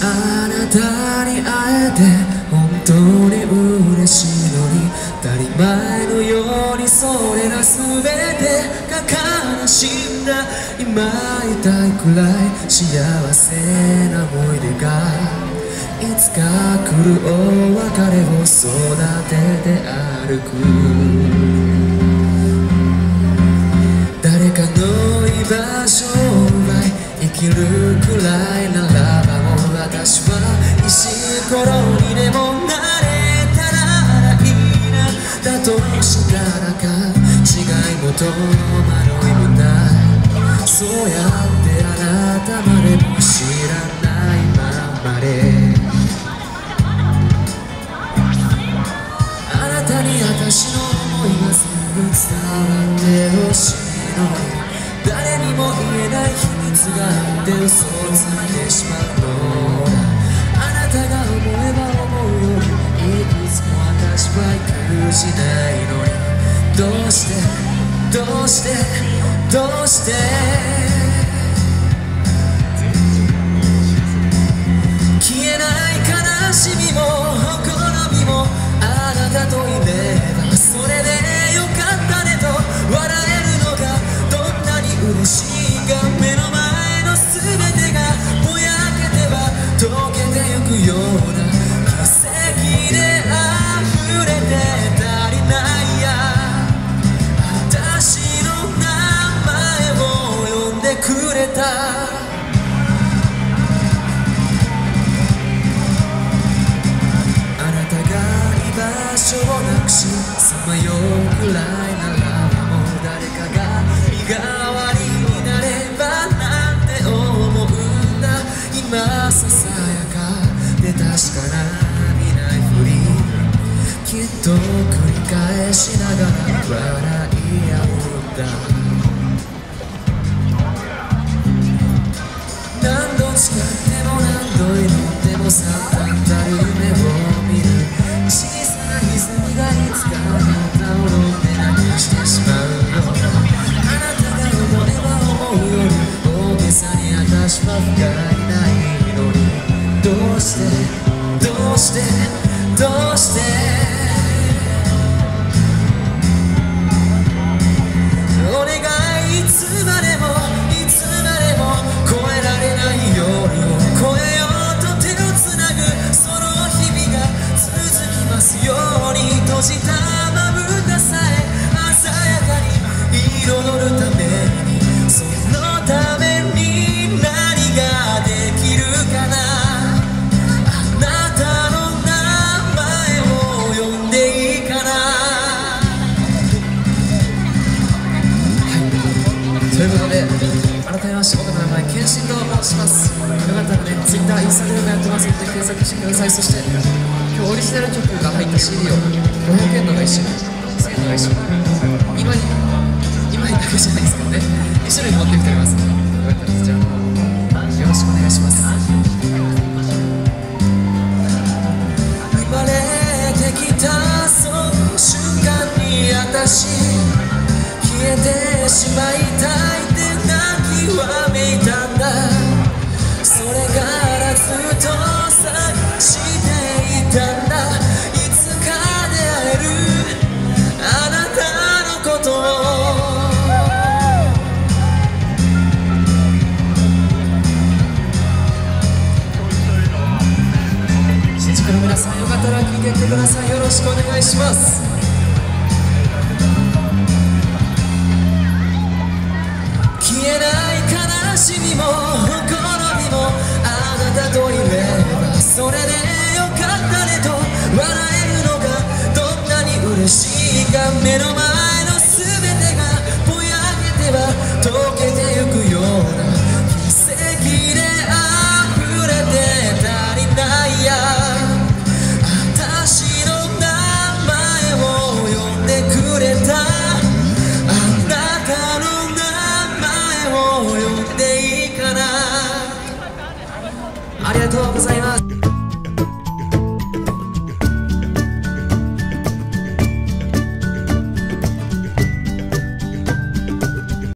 あなたに会えて本当に嬉しいのに、当たり前のようにそれら全てが悲しんだ。今痛いくらい幸せな思い出がいつか来るお別れを育てて歩く。誰かの居場所を奪い生きるくらいならば、もう私は石ころにでもなれたらいいな。だとしたらか違いも戸惑いもない。そうやってあなたまでも知らないままで、あなたに私の思いが全部伝わってほしいのに、誰にも言えない秘密があって嘘をついてしまうのだ。あなたが思えば思うよりいくつも私は苦しないのに、どうしてどうしてどうして消えない悲しみもほころびもあなたといればそれでよかったねと笑えるのがどんなに嬉しいか。目の前の全てがぼやけては溶けてゆくような奇跡で溢れて足りないや。私の名前を呼んでくれた。あなたが居場所をなくしさまようくらいならば、もう誰かが身代わりになればなんて思うんだ。今ささやかで確かな見ないふり、きっと繰り返しながら笑い合うんだ。何度誓っても何度祈ってもさ単たる夢を見る。小さな泉がいつかあなたを飲んでなくしてしまうよ。あなたが思えば思うより大げさに私は不甲斐ないのに、どうしてどうしてどうしてお願い、いつまでもいつまでも越えられない夜を越えようと手をつなぐ、その日々が続きますように。閉じたまぶたさえ鮮やかに彩るために、そのために何ができるかな。あなたの名前を呼んでいいかな。ということで改めまして僕の名前ケンシンと申します。よかったらね Twitter、Instagram やってますので検索してください。そして今日オリジナル曲が入った CD を500円のが1種類1000円のが1種類今だけじゃないですけどね2種類持ってきておりますので、よかったらそちらの方よろしくお願いします。生まれてきたその瞬間に私消えてしまいたいって泣きわめいたんだ。それからずっと探していたんだ。いつか出会えるあなたのことを。新宿の皆さんよかったら聴いてやってください。よろしくお願いします。